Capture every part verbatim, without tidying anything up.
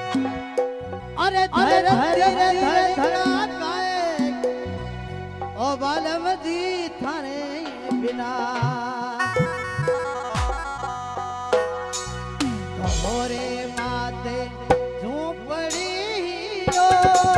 अरे धर धर धर धड़काए ओ बालमती थाने बिना मोरे माते झोपड़ी हो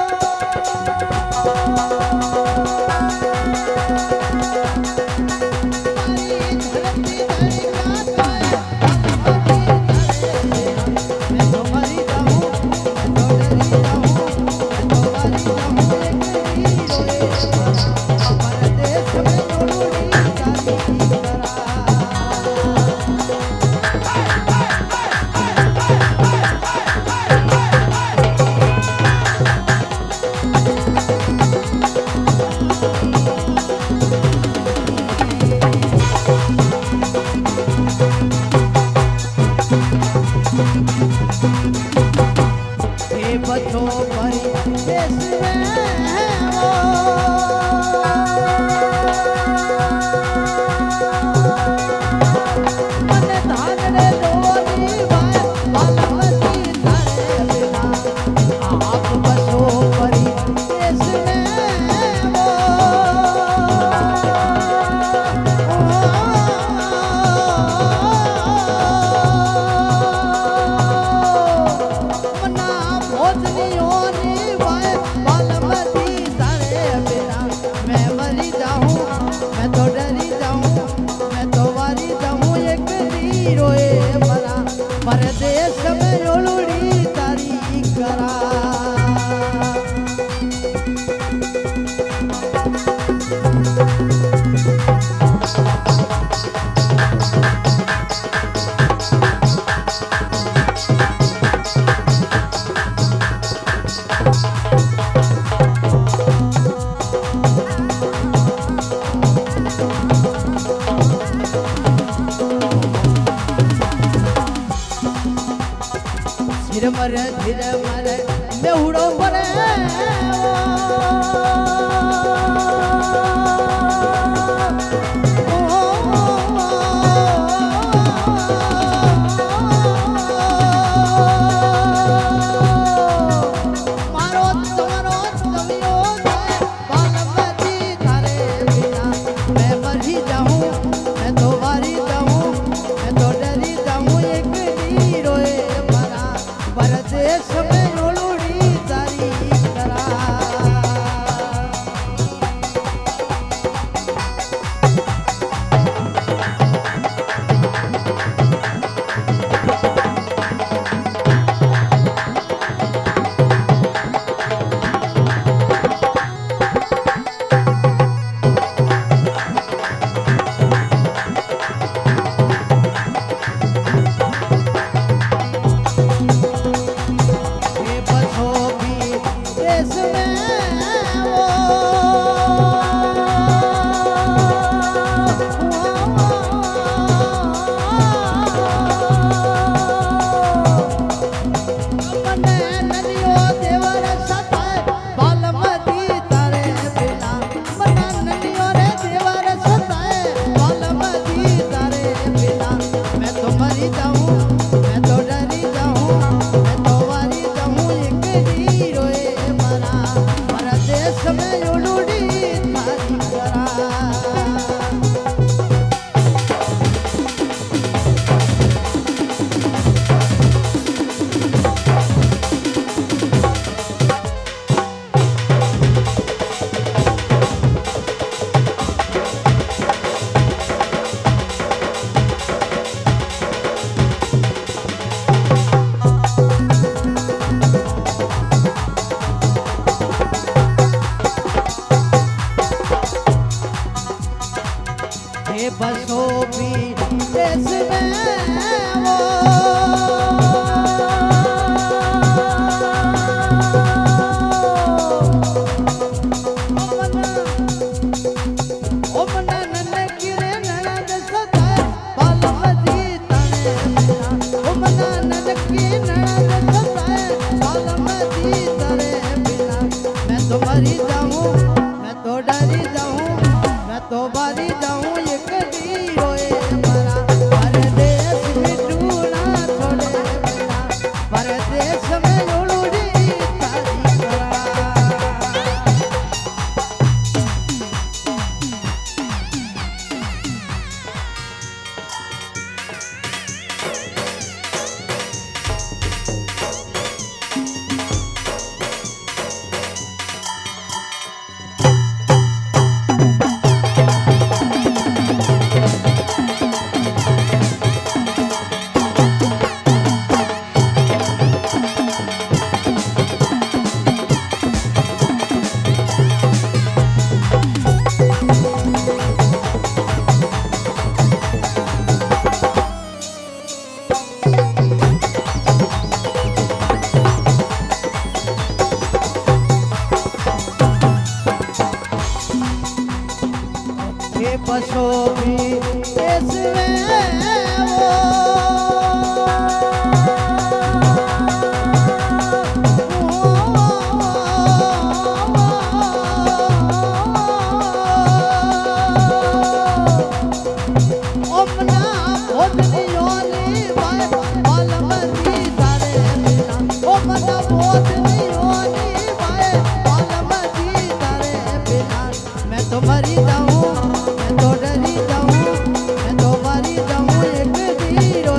बच्चों पर देश में वो मन धागड़े डोरी भाई बालमती थारे बिना आप बच्चों पर देश में वो परदेश में लोलड़ी तारी करा धीरे मरे धीरे मरे मेहुड़ो परे मारो तुम्हारो तमियो बालमती थारे बिना मैं मरी जाऊं मैं तो वारी जाऊं मैं तो डरी जाऊं एक नी रोए परदेश में लोलड़ी तारी करा के बसो भी इसमें मरी जाऊं मैं तो डरी जाऊं मैं तो मरी जाऊं एक वीर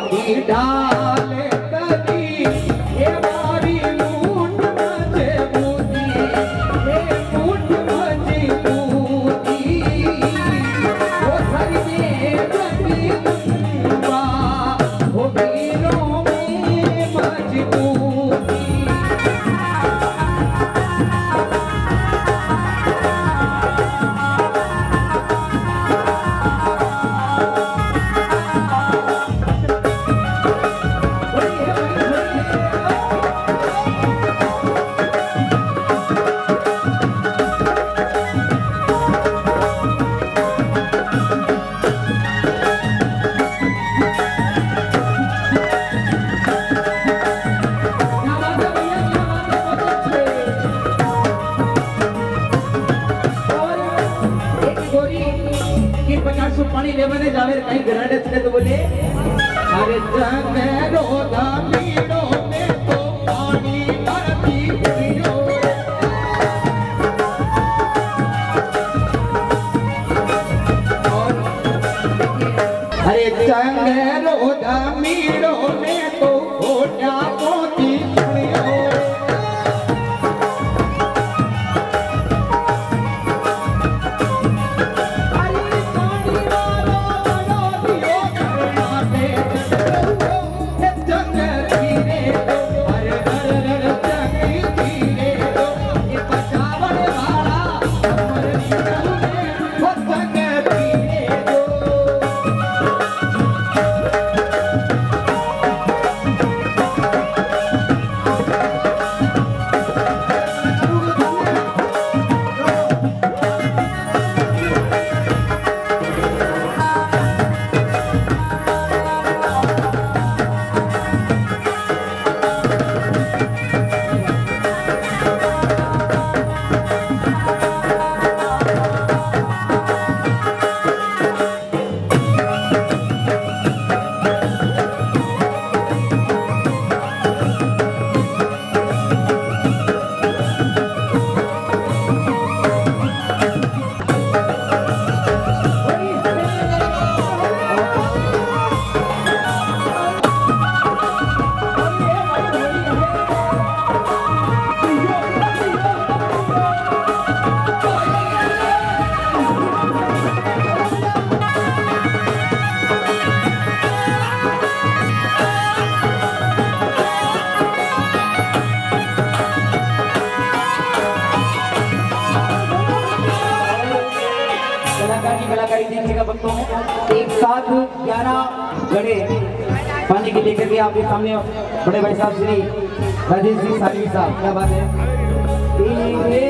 पानी डाले कदी ये मारी मूठ मजे बूदी ये मूठ मजे बूदी वो सरी में कदी बा वो बीरों में मजबूती पानी ले बने जावे कहीं गराडे से तो बोले अरे जंग रोदा मीरो में तो पानी भरती पियो अरे जंग रोदा मीरो में तो घोटा मोती पियो कलाकारी देखिएगा भक्तों एक साथ ग्यारह घड़े पानी के लेकर के आपके सामने बड़े भाई साहब श्री राजेश जी सालवी साहब क्या बात है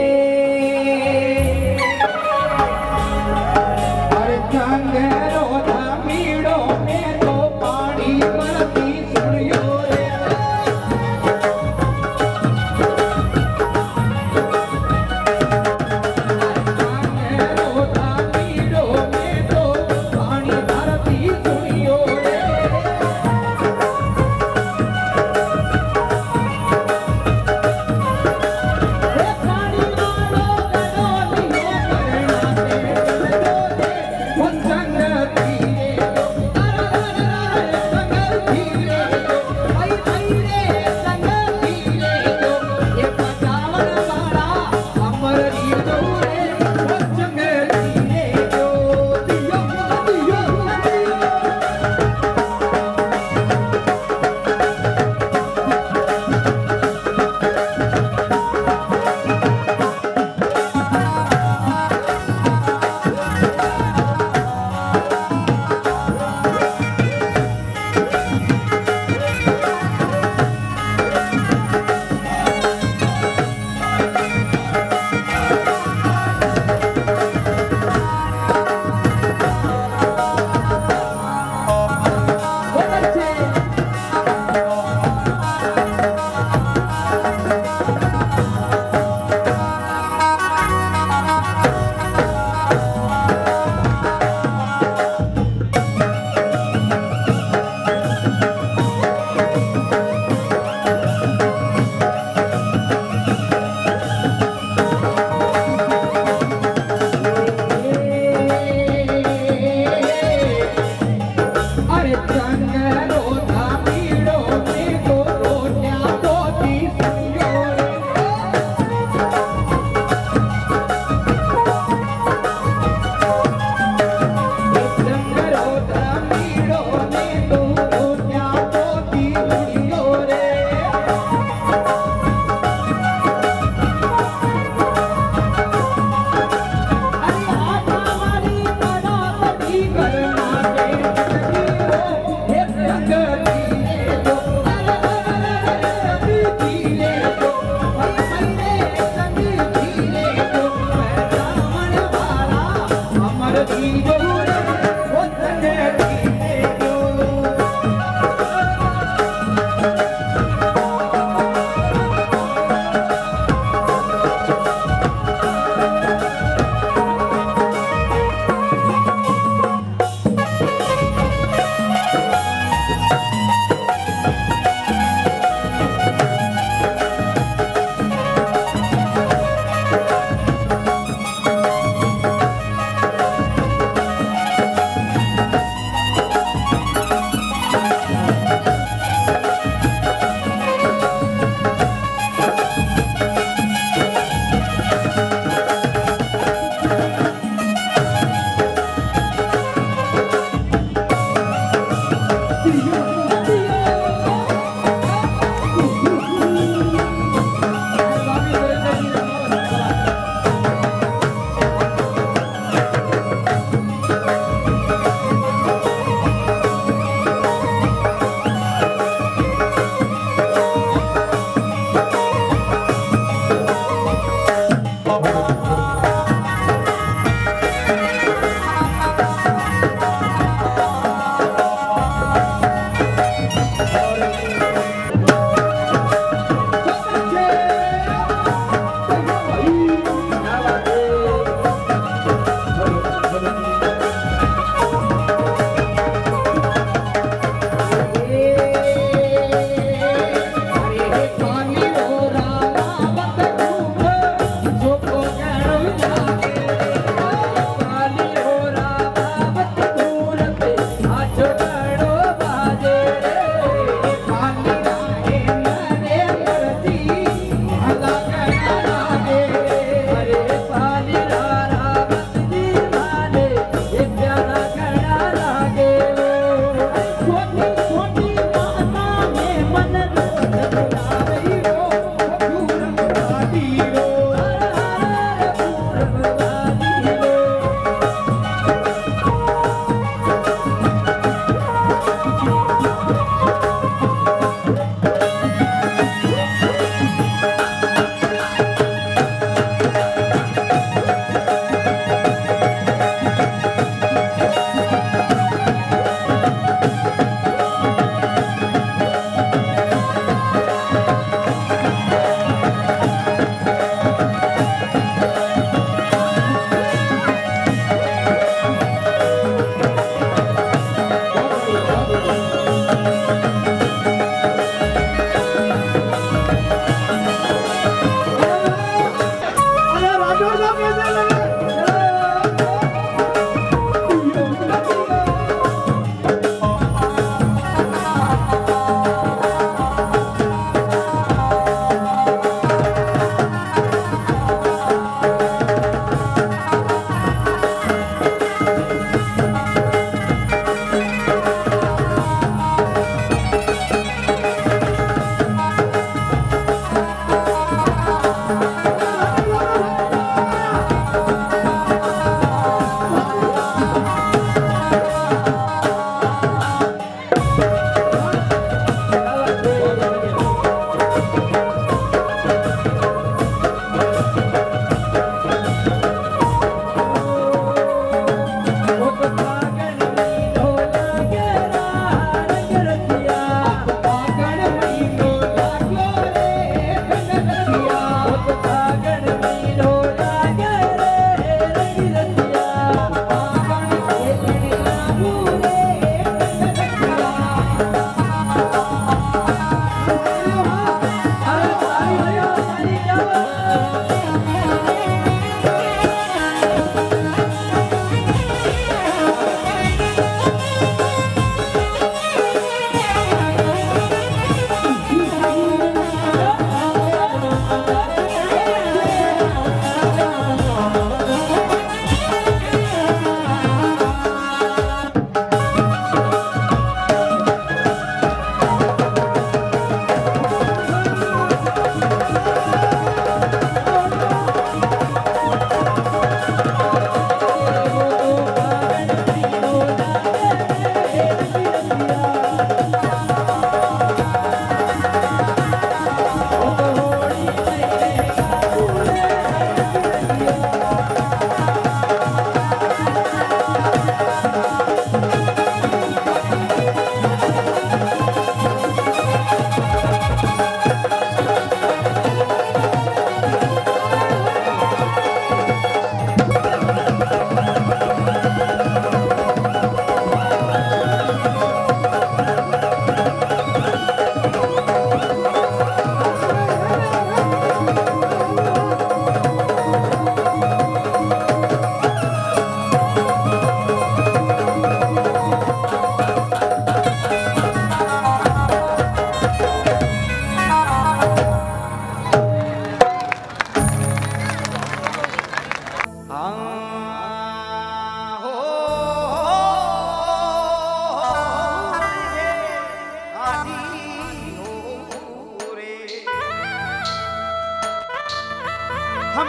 अरे जंग रोदा मीड़ो में तो पानी बरती सुनियो रे पानी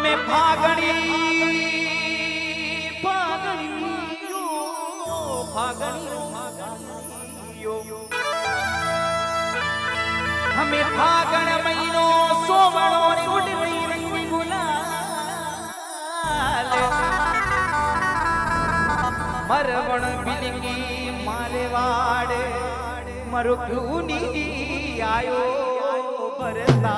हमें फागणी फागणी फागणी हमें फागण महीनो सोमणो नी उड़वी रंग गुलाल मरवण बिलगी मारे वाड़ मरुकुनी आयो बरसा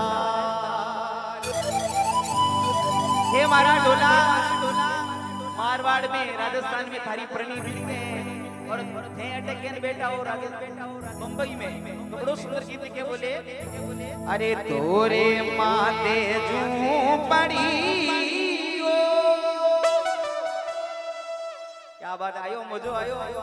हे मारा डोला मारवाड़ में राजस्थान में थारी प्रणी में और थे अटके बेटा हो राजस्थान मुंबई में तो बड़ो सुंदर गीत के बोले अरे तोरे माते जू पड़ी ओ क्या बात आयो मजो आयो आयो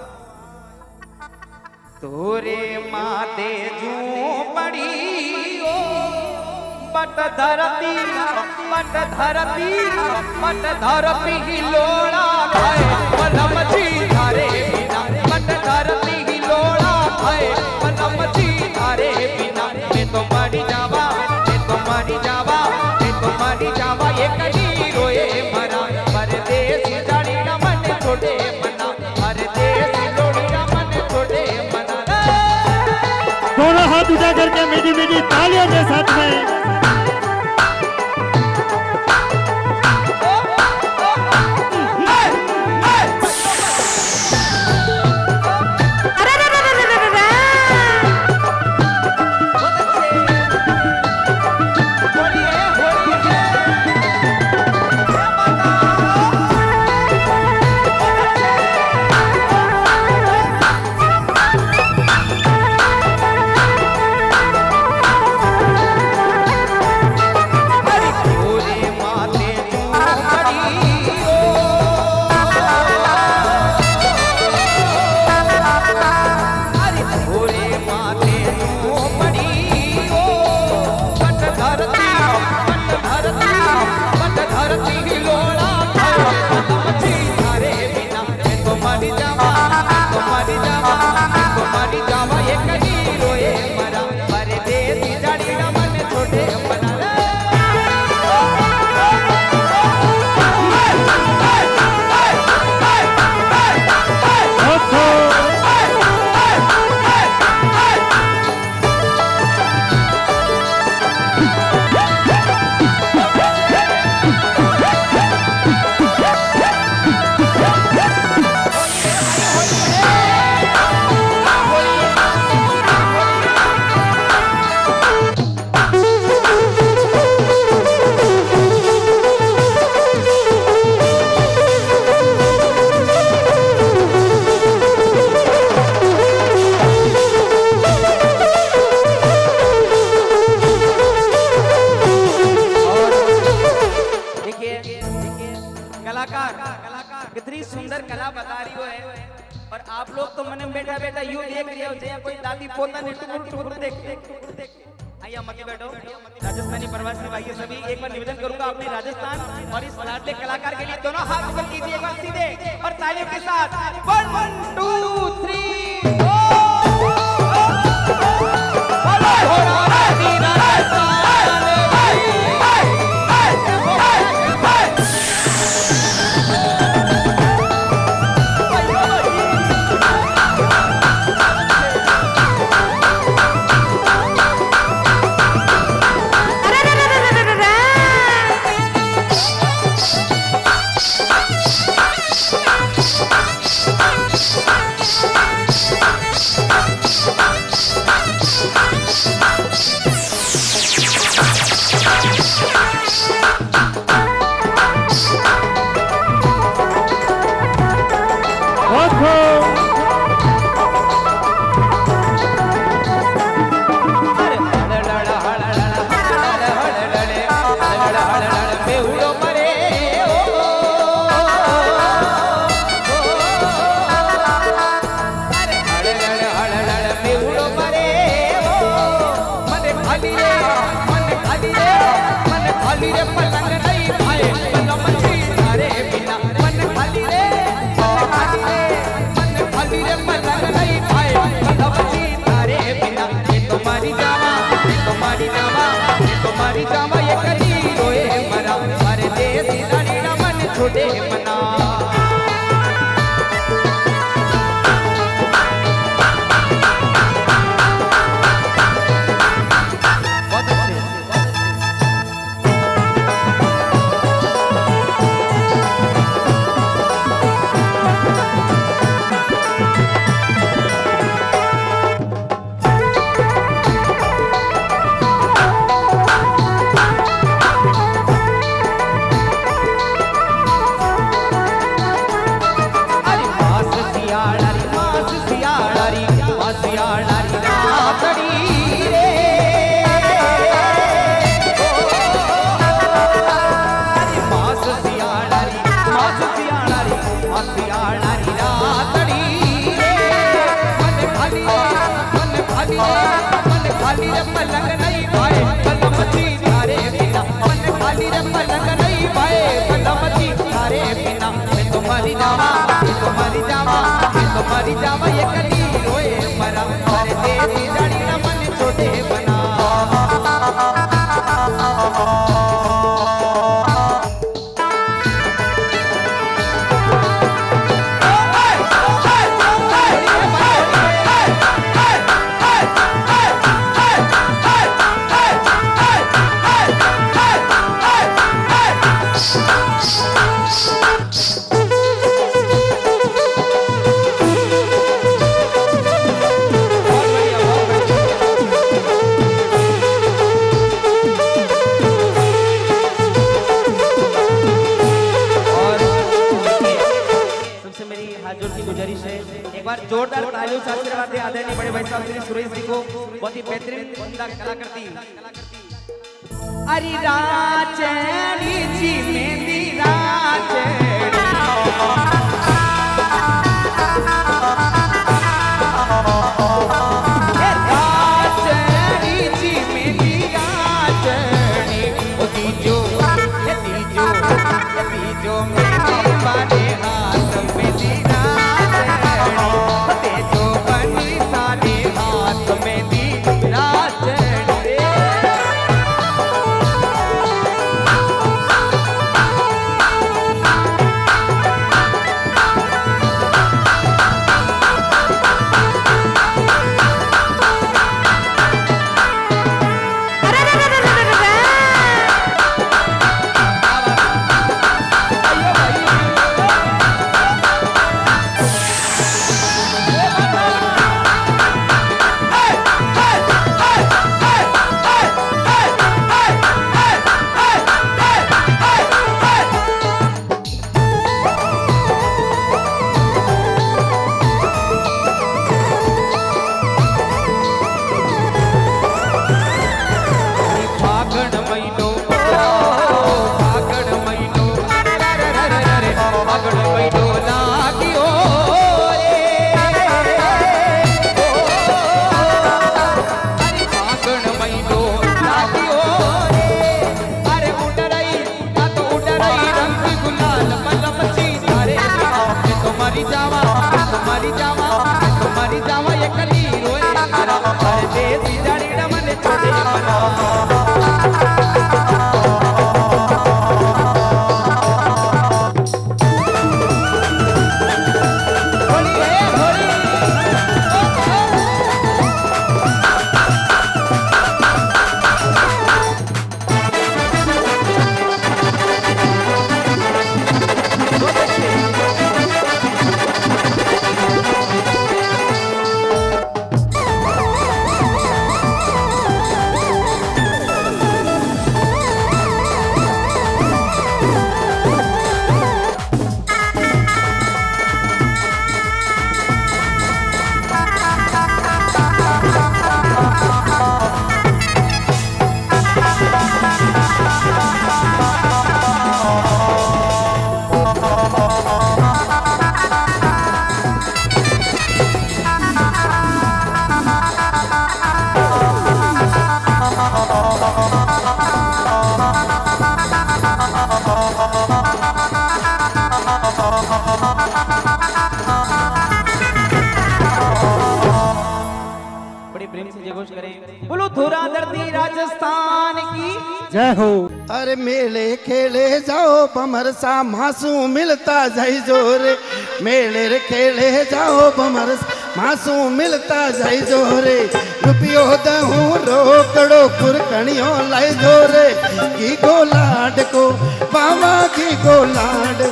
तोरे माते जू पड़ी ओ पट धरती पट धरती पट धरती हिलोड़ा खाए पलम जी धारे बिना पट धरती हिलोड़ा खाए पलम जी धारे बिना मैं तो मरी जावा मैं तो मरी जावा मैं तो मरी जावा ये कहीं रोए मरा परदेश जानी ना मन छोड़े मना परदेश लोड़ी ना मन छोड़े मना दोनों हाथ उठा करके मीठी मीठी तालियों के साथ में कितनी सुंदर कला बता रही हो है और आप लोग तो मन में बैठा बैठा यूं देख रहे हो जैसे कोई दादी पोता ने टुकुर टुकुर देख आइए मत बैठो राजस्थानी प्रवासी भाई सभी एक बार निवेदन करूंगा अपने राजस्थान और इस लाडले कलाकार के लिए दोनों हाथ ऊपर कीजिएगा सीधे और तालियों के साथ one one two three Shh. सियाणारी रातड़ी रे मास सियाणारी मास सियाणारी मास सियाणारी रातड़ी रे मन खाली मन खाली मन खाली रे पलंग नहीं पाए कलम जी थारे बिना मन खाली रे पलंग नहीं पाए कलम जी थारे बिना मैं तो मरी जावा मैं तो मरी जावा मैं तो मरी जावा ये कली रोए मरा अरे तेरी जड़ी न मन छोटे बना जोरदार तालियों से आशीर्वाद दे आदरणीय बड़े भाई साहब श्री सुरेश जी को बहुत ही बेहतरीन कलाकृति अरे राचड़ी जी मेरी राचड़ी राचड़ी जी मेरी राचड़ी ओ दीजो ये दीजो ये दीजो मेरे बारे हाथ में दी बोलो थोड़ा धरती राजस्थान की जय हो। अरे मेले खेले जाओ बमर सा मासूम मिलता जाई जोरे, मेले रे खेले जाओ बमर मासूम मिलता जाई जोरे, रुपयो दहूं रोकड़ो कुरकणियो लाई जोरे, की गोलाड को पावा की गोलाड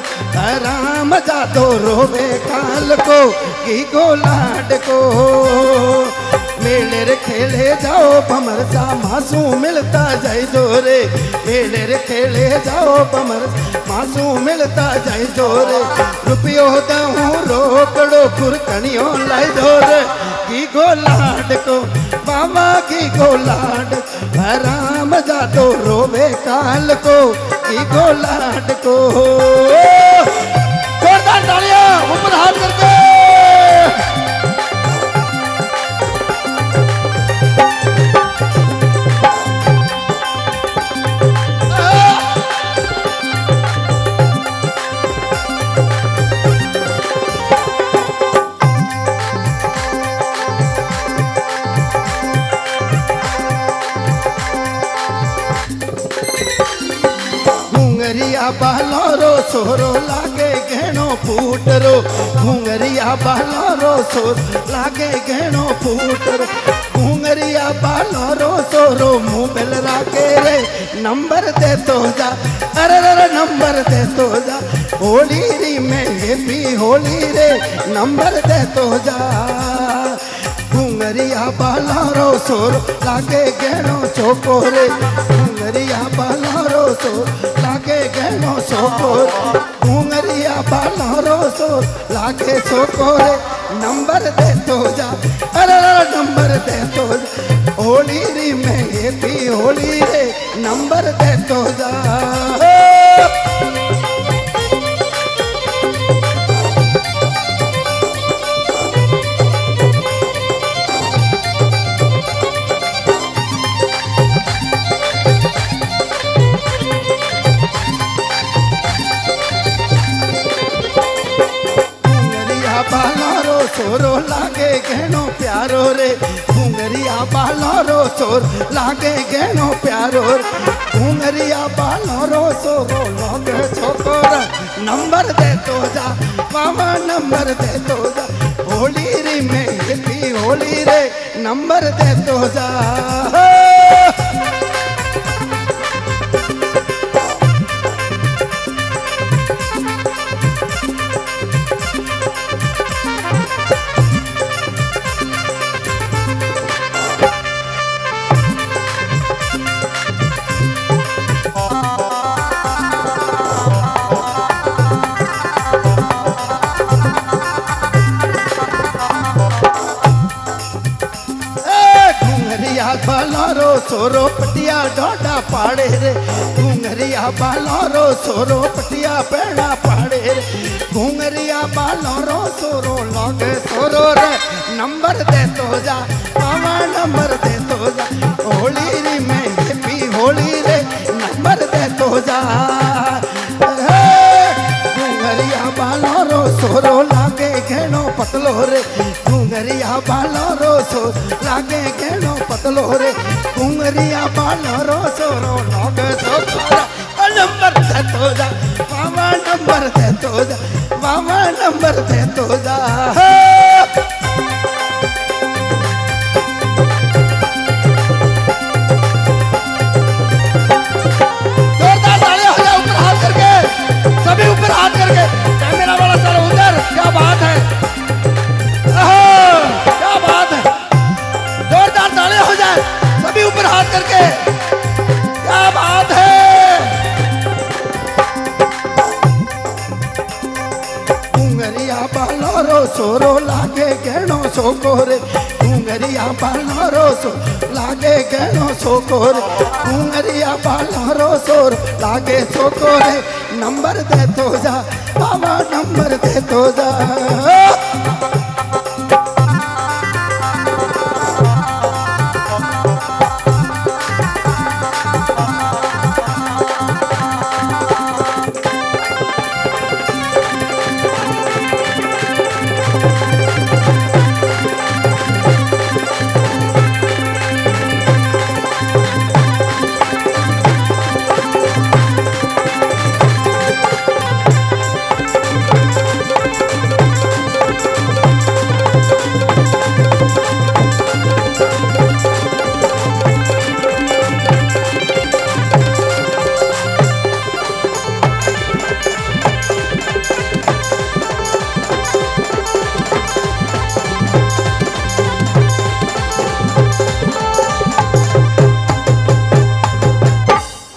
राम जा तो रोवे काल को, की गोलाड को मेले रे खेले जाओ भमर सा मासूम मिलता जाए जोरे मेले रे खेले जाओ भमर मासूम मिलता जाए जोरे रुपयो दहूं रोकड़ो खुरकनियो लाई जोरे की गोलाड को बाबा की गोलाड राम जादो रोवे काल को की गोलाड को जोरदार तालियां ऊपर हाथ करके बालोरो सोरो लागे गहनो फूटरो घूंगरिया बालोरो सोर लागे गहनो फूटरो घूंगरिया बालोरो सोरो मुँह बेल राके रे नंबर दे तो जा अरे अरे नंबर दे तो जा होली री में ये भी होली रे नंबर दे तो जा घूंगरिया बालोरो सोर लागे गहनो चोकोरे घूंगरिया बालोरो सोर लागे गहनो सोकोर घूंगरिया बालोरो सोर लागे सोकोरे नंबर दे तो जा अरे नंबर दे तो जा होली री में ये भी होली रे नंबर दे तो जा सोरो लागे गहनो प्यारो रे घूंगरिया बालोरो सोर लागे गहनो प्यारो घूंगरिया बालोरो सोरो लागे छोकोर नंबर दे तो जा मामा नंबर दे तो जा होली री में ये भी होली रे नंबर दे तो जा बालोरो सोरो पटिया डोडा पाड़े रे घूंगरिया बालोरो सोरो पटिया पेड़ा पाड़े रे घूंगरिया बालोरो सोरो लागे सोरो रे नंबर दे तो जा मामा नंबर दे तो जा होली री में ये भी होली रे नंबर दे तो जा घूंगरिया बालोरो सोरो लागे गहनो पतलो रे घूंगरिया बालोरो सोर लागे गहनो पतलो रे घूंगरिया बालोरो सोरो लागे सोरा नंबर दे तो जा मामा नंबर दे तो जा मामा नंबर दे तो जा जोरदार तालियां हो जाए ऊपर हाथ करके सभी ऊपर हाथ करके कैमरा वाला सर उधर क्या बात है क्या बात है जोरदार तालियां हो जाए सभी ऊपर हाथ करके क्या बात है घूंगरिया बालोरो सोरो लागे गहनो सोकोरे घूंगरिया बालोरो सो लागे गहनो सोकोरे घूंगरिया बालोरो सोर लागे सोकोरे नंबर दे तो जा बाबा नंबर दे तो जा